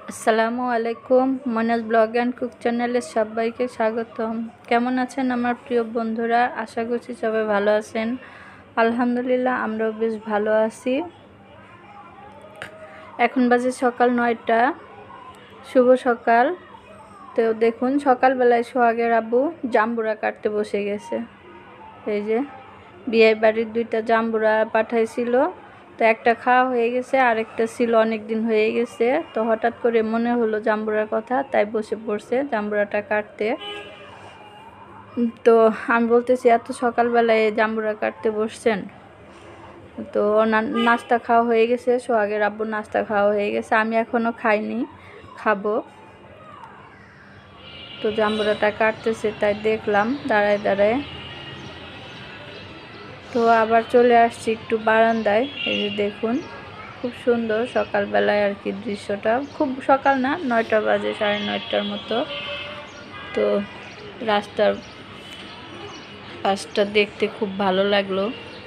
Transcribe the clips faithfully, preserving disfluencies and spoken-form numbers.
আসসালামু আলাইকুম। Monaj blog and cook চ্যানেলে সবাইকে স্বাগতম। কেমন আছেন আমার প্রিয় বন্ধুরা? আশা করছি সবাই ভালো আছেন। আলহামদুলিল্লাহ আমরাও বেশ ভালো আছি। এখন বাজে সকাল নয়টা। শুভ সকাল। তো দেখুন সকালবেলায় সোহাগের আব্বু জাম্বুরা কাটতে বসে গেছে। এই যে বিয়ে বাড়ির দুইটা জাম্বুরা পাঠাইছিল, তো একটা খাওয়া হয়ে গেছে, আরেকটা ছিল অনেক দিন হয়ে গেছে। তো হঠাৎ করে মনে হলো জাম্বুরার কথা, তাই বসে পড়ছে জাম্বুরাটা কাটতে। তো আমি বলতেছি এত সকালবেলায় জাম্বুরা কাটতে বসছেন? তো নাস্তা খাওয়া হয়ে গেছে, সোহাগের আব্বুর নাস্তা খাওয়া হয়ে গেছে, আমি এখনও খাইনি, খাবো। তো জাম্বুরাটা কাটতেছে তাই দেখলাম দাঁড়ায় দাঁড়ায়। তো আবার চলে আসছি একটু বারান্দায়। এই যে দেখুন খুব সুন্দর সকালবেলায় আর কি দৃশ্যটা, খুব সকাল না, নয়টা বাজে, সাড়ে নয়টার মতো। তো রাস্তার পাশটা দেখতে খুব ভালো লাগলো।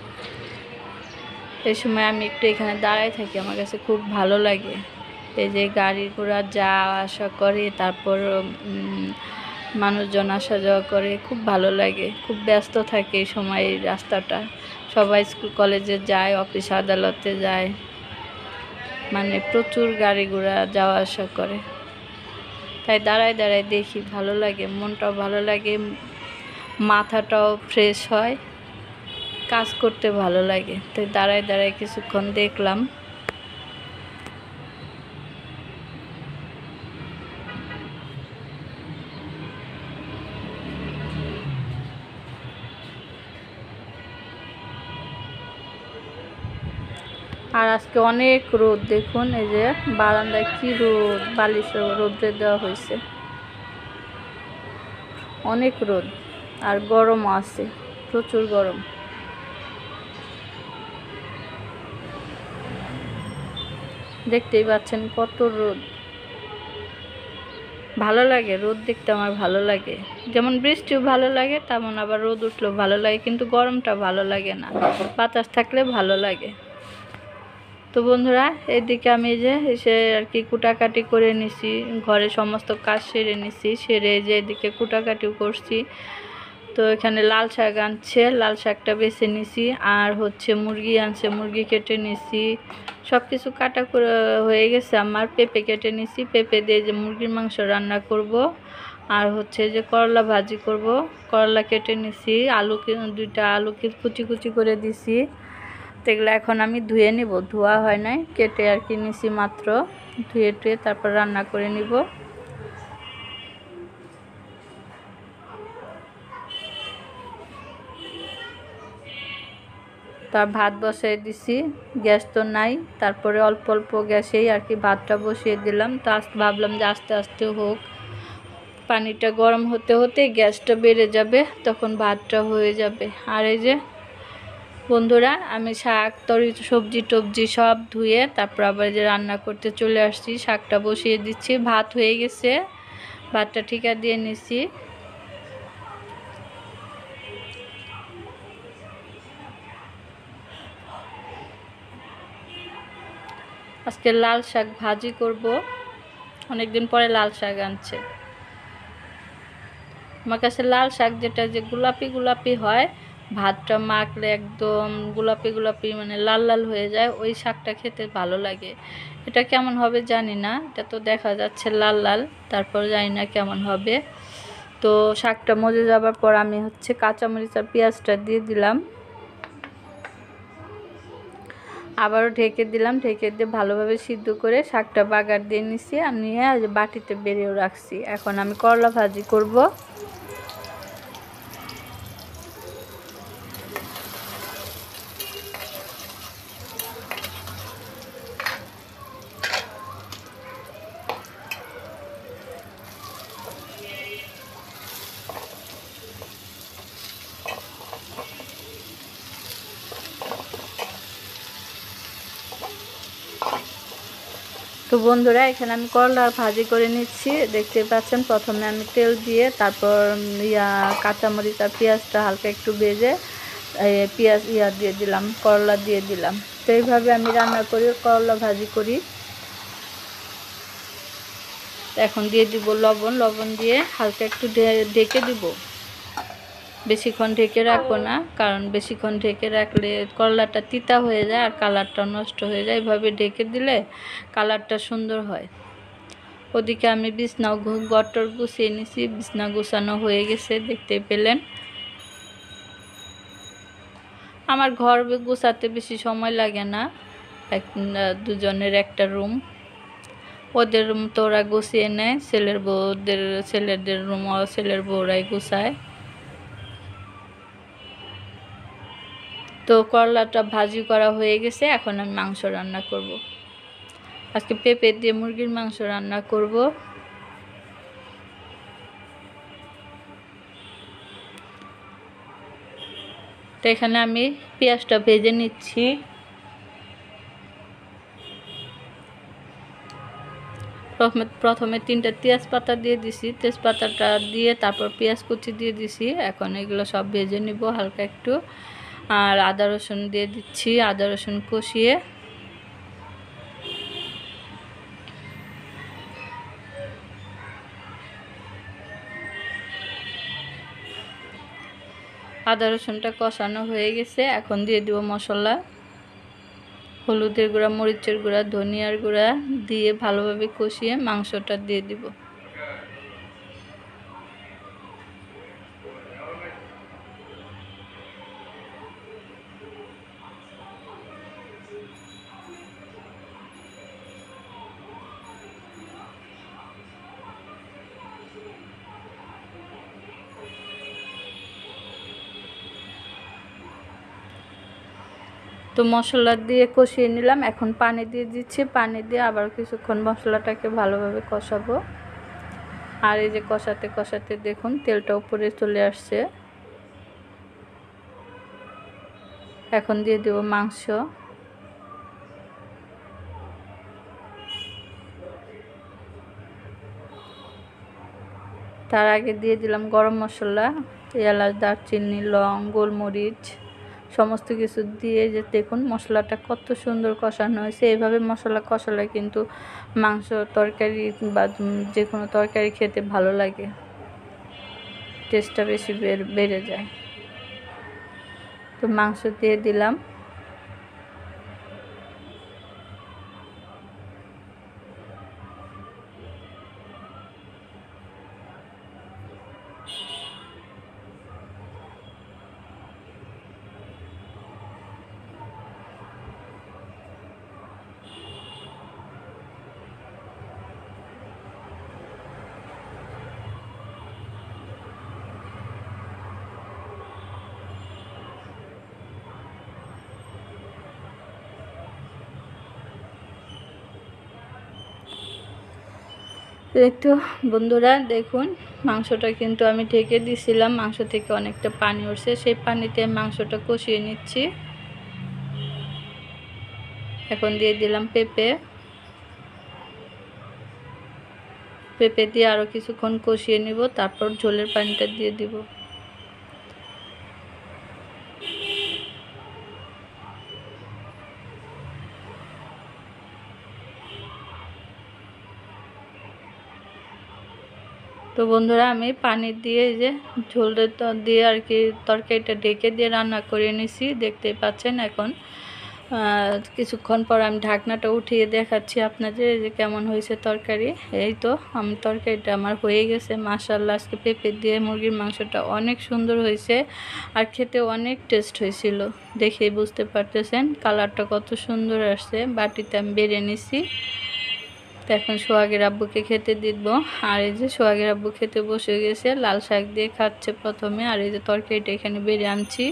এই সময় আমি একটু এখানে দাঁড়ায় থাকি, আমার কাছে খুব ভালো লাগে। এই যে গাড়ি ঘোড়া যা আসা করে, তারপর মানুষজন আসা যাওয়া করে, খুব ভালো লাগে। খুব ব্যস্ত থাকে এই সময় এই রাস্তাটা, সবাই স্কুল কলেজে যায়, অফিস আদালতে যায়, মানে প্রচুর গাড়ি ঘোড়া যাওয়া আসা করে। তাই দাঁড়ায় দাঁড়ায় দেখি, ভালো লাগে, মনটাও ভালো লাগে, মাথাটাও ফ্রেশ হয়, কাজ করতে ভালো লাগে। তাই দাঁড়ায় দাঁড়ায় কিছুক্ষণ দেখলাম। আর আজকে অনেক রোদ, দেখুন এই যে বারান্দায় কি রোদ, বালিশ রোদ্রে দেওয়া হয়েছে, অনেক রোদ। আর গরমও আছে, প্রচুর গরম। দেখতেই পাচ্ছেন কত রোদ। ভালো লাগে রোদ দেখতে, আমার ভালো লাগে। যেমন বৃষ্টিও ভালো লাগে, তেমন আবার রোদ উঠলেও ভালো লাগে, কিন্তু গরমটা ভালো লাগে না, বাতাস থাকলে ভালো লাগে। তো বন্ধুরা, এদিকে আমি যে এসে আর কি কুটাকাটি করে নিছি, ঘরে সমস্ত কাজ সেরে নিছি, সেরে যে এদিকে কুটাকাটিও করছি। তো এখানে লাল শাক আনছে, লাল শাকটা বেছে নিছি, আর হচ্ছে মুরগি আনছে, মুরগি কেটে নিছি, সব কিছু কাটা করে হয়ে গেছে আমার। পেঁপে কেটে নিছি, পেঁপে দিয়ে যে মুরগির মাংস রান্না করব, আর হচ্ছে যে করলা ভাজি করব। করলা কেটে নিছি, আলু দুইটা আলু কুচি কুচি করে দিছি। এগুলো এখন আমি ধুয়ে নিব, ধোয়া হয় নাই, কেটে আর কি নিছি মাত্র, ধুয়ে টুয়ে তারপর রান্না করে নিব। তার ভাত বসাই দিছি, গ্যাস তো নাই, তারপরে অল্প অল্প গ্যাসেই আর কি ভাতটা বসিয়ে দিলাম। তো আজ ভাবলাম যে আস্তে আস্তে হোক, পানিটা গরম হতে হতে গ্যাসটা বেড়ে যাবে, তখন ভাতটা হয়ে যাবে। আর এই যে বন্ধুরা, আমি শাক তরি সবজি টবজি সব ধুয়ে তারপর আবার যে রান্না করতে চলে আসছি, শাকটা বসিয়ে দিচ্ছি, ভাত হয়ে গেছে, ভাতটা ঠিকা দিয়ে নিছি। আজকে লাল শাক ভাজি করব, অনেকদিন পরে লাল শাক আনছে। আমার কাছে লাল শাক যেটা যে গোলাপি গোলাপি হয়, ভাতটা মাখলে একদম গোলাপি গোলাপি মানে লাল লাল হয়ে যায়, ওই শাকটা খেতে ভালো লাগে। এটা কেমন হবে জানি না, এটা তো দেখা যাচ্ছে লাল লাল, তারপর জানি না কেমন হবে। তো শাকটা মজে যাবার পর আমি হচ্ছে কাঁচামরিচ আর পেঁয়াজটা দিয়ে দিলাম, আবারও ঢেকে দিলাম, ঢেকে দিয়ে ভালোভাবে সিদ্ধ করে শাকটা বাগার দিয়ে নিছি, আর নিয়ে বাটিতে বেড়েও রাখছি। এখন আমি করলা ভাজি করব। তো বন্ধুরা, এখানে আমি করলা ভাজি করে নিচ্ছি, দেখতে পাচ্ছেন। প্রথমে আমি তেল দিয়ে তারপর ইয়া কাঁচামরিচ আর পেঁয়াজটা হালকা একটু ভেজে পেঁয়াজ ইয়া দিয়ে দিলাম, করলা দিয়ে দিলাম। তো এইভাবে আমি রান্না করি, করলা ভাজি করি। এখন দিয়ে দিব লবণ, লবণ দিয়ে হালকা একটু ঢেকে দিব। বেশিক্ষণ ঢেকে রাখবো না, কারণ বেশিক্ষণ ঢেকে রাখলে করলাটা তিতা হয়ে যায় আর কালারটা নষ্ট হয়ে যায়। এভাবে ঢেকে দিলে কালারটা সুন্দর হয়। ওদিকে আমি বিছনা গটর গুছিয়ে নিছি, বিছনা গুছানো হয়ে গেছে, দেখতে পেলেন। আমার ঘর গুছাতে বেশি সময় লাগে না, এক দুজনের একটা রুম। ওদের রুম তো ওরা গুছিয়ে নেয়, ছেলের বউদের ছেলেদের রুম ছেলের বউরাই গুছায়। তো করলাটা ভাজি করা হয়ে গেছে, এখন আমি মাংস রান্না করব। আজকে পেঁপে দিয়ে মুরগির মাংস রান্না করব। তো এখানে আমি পেঁয়াজটা ভেজে নিচ্ছি। প্রথমে প্রথমে তিনটা তেজপাতা দিয়ে দিছি, তেজপাতাটা দিয়ে তারপর পেঁয়াজ কুচি দিয়ে দিছি। এখন এগুলো সব ভেজে নিব হালকা একটু। আর আদা রসুন দিয়ে দিচ্ছি, আদা রসুন কষিয়ে। আদা রসুনটা কষানো হয়ে গেছে, এখন দিয়ে দিব মশলা। হলুদের গুঁড়া, মরিচের গুঁড়া, ধনিয়ার গুঁড়া দিয়ে ভালোভাবে কষিয়ে মাংসটা দিয়ে দিব। তো মশলা দিয়ে কষিয়ে নিলাম, এখন পানি দিয়ে দিচ্ছি। পানি দিয়ে আবার কিছুক্ষণ মশলাটাকে ভালোভাবে কষাবো। আর এই যে কষাতে কষাতে দেখুন তেলটা উপরে চলে আসছে। এখন দিয়ে দেব মাংস। তার আগে দিয়ে দিলাম গরম মশলা, এলাচ, দারচিনি, লং, গোলমরিচ সমস্ত কিছু দিয়ে যে দেখুন মশলাটা কত সুন্দর কষানো হয়েছে। এইভাবে মশলা কষালে কিন্তু মাংস তরকারি বা যে কোনো তরকারি খেতে ভালো লাগে, টেস্টটা বেশি বেড়ে যায়। তো মাংস দিয়ে দিলাম। এই তো বন্ধুরা দেখুন মাংসটা কিন্তু আমি ঢেকে দিয়েছিলাম, মাংস থেকে অনেকটা পানি উঠছে, সেই পানিতে মাংসটা কষিয়ে নিচ্ছি। এখন দিয়ে দিলাম পেঁপে। পেঁপে দিয়ে আরও কিছুক্ষণ কষিয়ে নিব, তারপর ঝোলের পানিটা দিয়ে দিব। তো বন্ধুরা আমি পানি দিয়ে যে ঝোলটা দিয়ে আর কি তরকারিটা ঢেকে দিয়ে রান্না করে নিছি, দেখতেই পাচ্ছেন। এখন কিছুক্ষণ পর আমি ঢাকনাটা উঠিয়ে দেখাচ্ছি আপনাদের যে কেমন হয়েছে তরকারি। এই তো আমি তরকারিটা আমার হয়ে গেছে মাশাআল্লাহ। আজকে পেঁপে দিয়ে মুরগির মাংসটা অনেক সুন্দর হয়েছে আর খেতে অনেক টেস্ট হয়েছিল, দেখেই বুঝতে পারতেছেন কালারটা কত সুন্দর আসছে। বাটিতে আমি বেড়ে নিছি। তো এখন সোহাগের আব্বুকে খেতে দিব। আর এই যে সোহাগের আব্বু খেতে বসে গেছে, লাল শাক দিয়ে খাচ্ছে প্রথমে। আর এই যে তরকারিটা এখানে বেড়ে আনছি।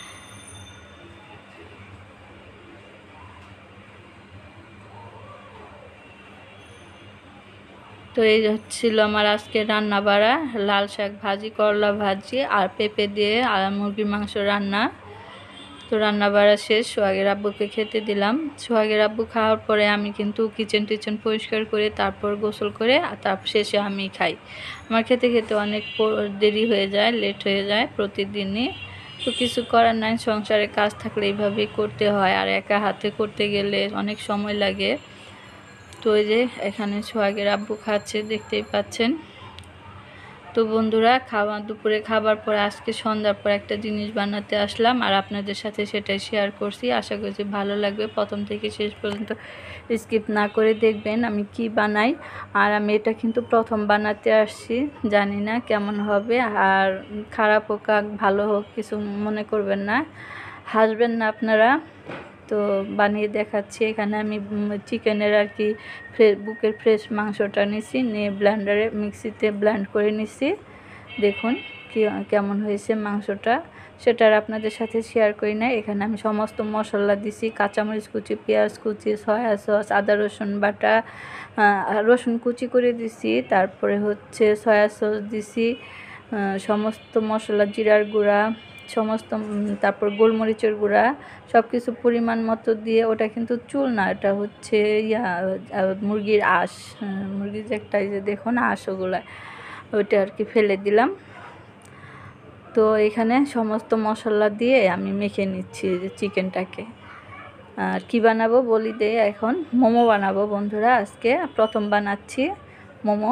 তো এই হচ্ছিল আমার আজকে রান্না বাড়া, লাল শাক ভাজি, করলা ভাজি আর পেঁপে দিয়ে আর মুরগির মাংস রান্না। তো রান্না বাড়া শেষ, সোহাগের আব্বুকে খেতে দিলাম। সোহাগের আব্বু খাওয়ার পরে আমি কিন্তু কিচেন টিচেন পরিষ্কার করে তারপর গোসল করে আর তারপর শেষে আমি খাই। আমার খেতে খেতে অনেক দেরি হয়ে যায়, লেট হয়ে যায় প্রতিদিনই। তো কিছু করার নাই, সংসারে কাজ থাকলে এইভাবেই করতে হয়, আর একা হাতে করতে গেলে অনেক সময় লাগে। তো এই যে এখানে সোহাগের আব্বু খাচ্ছে, দেখতেই পাচ্ছেন। তো বন্ধুরা, খাওয়া দুপুরে খাবার পরে আজকে সন্ধ্যার পর একটা জিনিস বানাতে আসলাম, আর আপনাদের সাথে সেটাই শেয়ার করছি। আশা করছি ভালো লাগবে, প্রথম থেকে শেষ পর্যন্ত স্কিপ না করে দেখবেন আমি কি বানাই। আর আমি এটা কিন্তু প্রথম বানাতে আসছি, জানি না কেমন হবে, আর খারাপ হোক ভালো হোক কিছু মনে করবেন না, হাসবেন না আপনারা। তো বানিয়ে দেখাচ্ছি। এখানে আমি চিকেনের আর কি ফ্রেশ বুকের ফ্রেশ মাংসটা নিছি, নিয়ে ব্লেন্ডারে মিক্সিতে ব্লেন্ড করে নিছি। দেখুন কি কেমন হয়েছে মাংসটা, সেটা আর আপনাদের সাথে শেয়ার করি না। এখানে আমি সমস্ত মশলা দিছি, কাঁচামরিচ কুচি, পেঁয়াজ কুচি, সয়া সস, আদা রসুন বাটা, রসুন কুচি করে দিছি, তারপরে হচ্ছে সয়া সস দিছি, সমস্ত মশলা, জিরার গুঁড়া সমস্ত, তারপর গোলমরিচের গুঁড়া সব কিছু পরিমাণ মতো দিয়ে, ওটা কিন্তু চুল না, এটা হচ্ছে ইয়া মুরগির আঁশ, মুরগির যে একটা যে দেখুন আঁশ, ওগুলা ওইটা আর কি ফেলে দিলাম। তো এখানে সমস্ত মশলা দিয়ে আমি মেখে নিচ্ছি যে চিকেনটাকে। আর কি বানাবো বলি দে, এখন মোমো বানাবো বন্ধুরা, আজকে প্রথম বানাচ্ছি মোমো।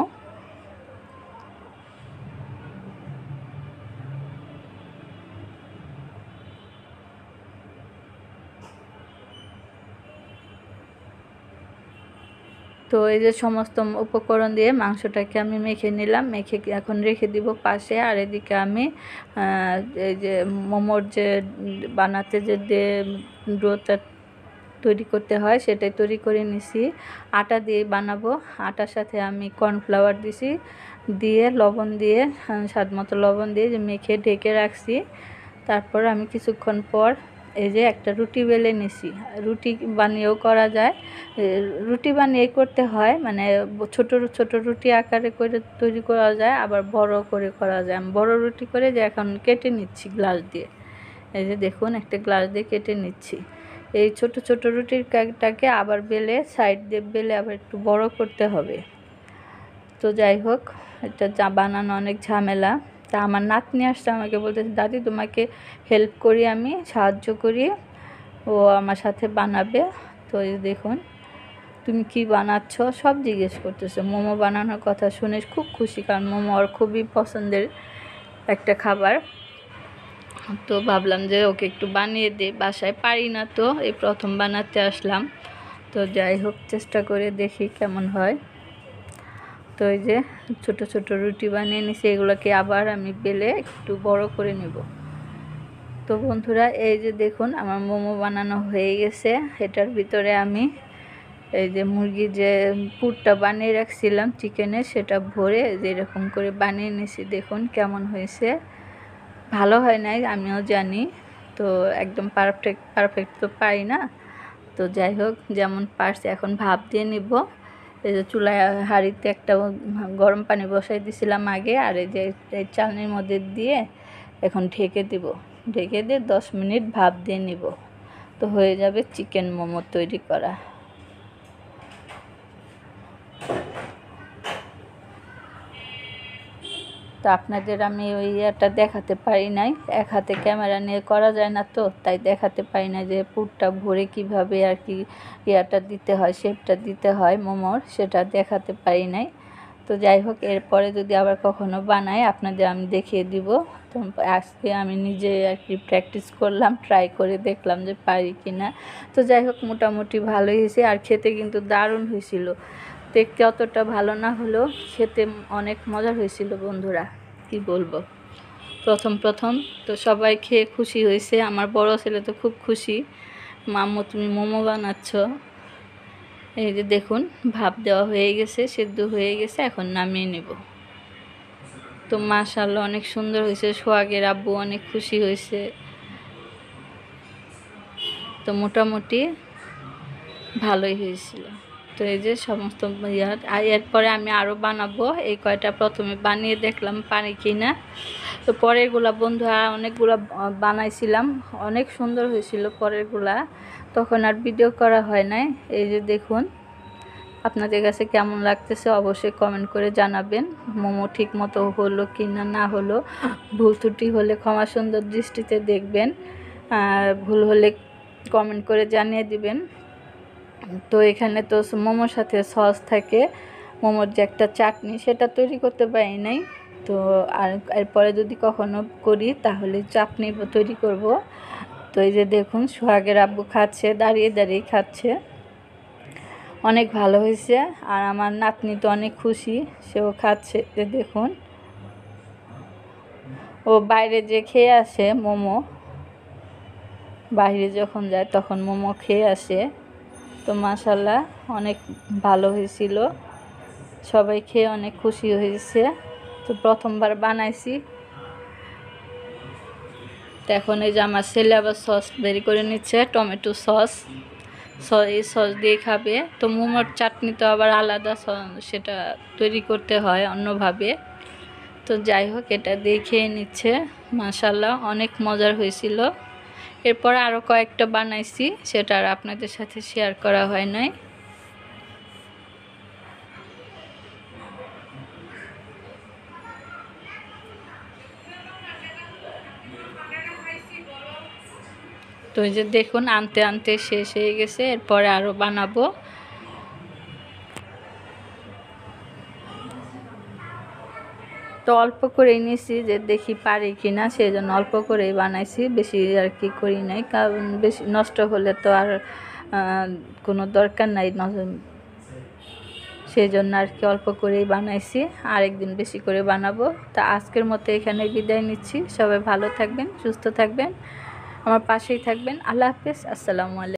তো এই যে সমস্ত উপকরণ দিয়ে মাংসটাকে আমি মেখে নিলাম, মেখে এখন রেখে দিব পাশে। আর এদিকে আমি এই যে মোমোর যে বানাতে যে ডোটা তৈরি করতে হয় সেটাই তৈরি করে নিছি, আটা দিয়ে বানাবো। আটার সাথে আমি কর্নফ্লাওয়ার দিছি, দিয়ে লবণ দিয়ে স্বাদ মতো লবণ দিয়ে যে মেখে ঢেকে রাখছি। তারপর আমি কিছুক্ষণ পর এই যে একটা রুটি বেলে নিছি, রুটি বানিয়েও করা যায়, রুটি বানিয়ে করতে হয়, মানে ছোট ছোট রুটি আকারে করে তৈরি করা যায়, আবার বড় করে করা যায়। আমি বড় রুটি করে যে এখন কেটে নিচ্ছি গ্লাস দিয়ে, এই যে দেখুন একটা গ্লাস দিয়ে কেটে নিচ্ছি। এই ছোট ছোট রুটির কাকটাকে আবার বেলে সাইড দিয়ে বেলে আবার একটু বড় করতে হবে। তো যাই হোক, এটা যা বানানো অনেক ঝামেলা। তা আমার নাতনি আসছে, আমাকে বলতেছে দাদি তোমাকে হেল্প করি, আমি সাহায্য করি, ও আমার সাথে বানাবে। তো এই দেখুন তুমি কি বানাচ্ছ সব জিজ্ঞেস করতেছে। মোমো বানানোর কথা শুনে খুব খুশি, কারণ মোমো ওর খুবই পছন্দের একটা খাবার। তো ভাবলাম যে ওকে একটু বানিয়ে দিই, বাসায় পারি না, তো এই প্রথম বানাতে আসলাম। তো যাই হোক চেষ্টা করে দেখি কেমন হয়। তো এই যে ছোট ছোট রুটি বানিয়ে নিছি, এগুলোকে আবার আমি বেলে একটু বড় করে নেব। তো বন্ধুরা এই যে দেখুন আমার মোমো বানানো হয়ে গেছে। এটার ভিতরে আমি এই যে মুরগির যে পুরটা বানিয়ে রাখছিলাম চিকেনের, সেটা ভরে যেরকম করে বানিয়ে নিছি। দেখুন কেমন হয়েছে, ভালো হয় নাই আমিও জানি, তো একদম পারফেক্ট পারফেক্ট তো পারি না। তো যাই হোক যেমন পারছি এখন ভাপ দিয়ে নিব। এই যে চুলায় হাঁড়িতে একটা গরম পানি বসাই দিয়েছিলাম আগে, আর এই যে এই চালনির মধ্যে দিয়ে এখন ঢেকে দিব, ঢেকে দিয়ে দশ মিনিট ভাপ দিয়ে নিব। তো হয়ে যাবে চিকেন মোমো তৈরি করা। তো আপনাদের আমি ওই ইয়েটা দেখাতে পারি নাই, এক হাতে ক্যামেরা নিয়ে করা যায় না, তো তাই দেখাতে পারি না যে পুরটা ভরে কিভাবে আর কি ইয়াটা দিতে হয়, শেপটা দিতে হয় মোমোর, সেটা দেখাতে পারি নাই। তো যাই হোক এরপরে যদি আবার কখনো বানাই আপনাদের আমি দেখিয়ে দিব। তো আজকে আমি নিজে আর কি প্র্যাকটিস করলাম, ট্রাই করে দেখলাম যে পারি কি না। তো যাই হোক মোটামুটি ভালোই হয়েছে, আর খেতে কিন্তু দারুণ হয়েছিল। দেখতে অতটা ভালো না হলেও খেতে অনেক মজার হয়েছিল বন্ধুরা, কি বলবো। প্রথম প্রথম তো সবাই খেয়ে খুশি হয়েছে, আমার বড় ছেলে তো খুব খুশি, মাম্মু তুমি মোমো বানাচ্ছ। এই যে দেখুন ভাপ দেওয়া হয়ে গেছে, সেদ্ধ হয়ে গেছে, এখন নামিয়ে নেব। তো মাশাআল্লাহ অনেক সুন্দর হয়েছে, সোহাগের আব্বু অনেক খুশি হয়েছে। তো মোটামুটি ভালোই হয়েছিল। তো এই যে সমস্ত ইয়ার, আর এরপরে আমি আরও বানাবো, এই কয়টা প্রথমে বানিয়ে দেখলাম পারি কি না। তো পরেরগুলা বন্ধুরা অনেকগুলা বানাইছিলাম, অনেক সুন্দর হয়েছিল পরেরগুলা, তখন আর ভিডিও করা হয় নাই। এই যে দেখুন আপনাদের কাছে কেমন লাগতেছে অবশ্যই কমেন্ট করে জানাবেন, মোমো ঠিক মতো হলো কি না না হলো। ভুল ত্রুটি হলে ক্ষমা সুন্দর দৃষ্টিতে দেখবেন, আর ভুল হলে কমেন্ট করে জানিয়ে দিবেন। তো এখানে তো মোমোর সাথে সস থাকে, মোমোর যে একটা চাটনি সেটা তৈরি করতে পারি নাই। তো আর এরপরে যদি কখনো করি তাহলে চাটনি তৈরি করব। তো এই যে দেখুন সোহাগের আব্বু খাচ্ছে, দাঁড়িয়ে দাঁড়িয়ে খাচ্ছে, অনেক ভালো হয়েছে। আর আমার নাতনি তো অনেক খুশি, সেও খাচ্ছে। যে দেখুন ও বাইরে যে খেয়ে আসে মোমো, বাইরে যখন যায় তখন মোমো খেয়ে আসে। তো মাশাআল্লাহ অনেক ভালো হয়েছিল, সবাই খেয়ে অনেক খুশি হয়েছে। তো প্রথমবার বানাইছি। তো এখন এই যে আমার ছেলে আবার সস বের করে নিচ্ছে, টমেটো সস, এই সস দিয়ে খাবে। তো মোমোর চাটনি তো আবার আলাদা, সেটা তৈরি করতে হয় অন্যভাবে। তো যাই হোক এটা দিয়ে খেয়ে নিচ্ছে। মাশাআল্লাহ অনেক মজার হয়েছিল। এরপর আরও কয়েকটা বানাইছি, সেটা আর আপনাদের সাথে শেয়ার করা হয় নাই। তো এই যে দেখুন আনতে আনতে শেষ হয়ে গেছে, এরপরে আরও বানাবো। তো অল্প করেই নিছি, যে দেখি পারি কি না, সেই জন্য অল্প করেই বানাইছি, বেশি আর কি করি নাই, কারণ বেশি নষ্ট হলে তো আর কোনো দরকার নাই, সেই জন্য আর কি অল্প করেই বানাইছি। আরেকদিন বেশি করে বানাবো। তা আজকের মতো এখানে বিদায় নিচ্ছি। সবাই ভালো থাকবেন, সুস্থ থাকবেন, আমার পাশেই থাকবেন। আল্লাহ হাফেজ, আসসালামু আলাইকুম।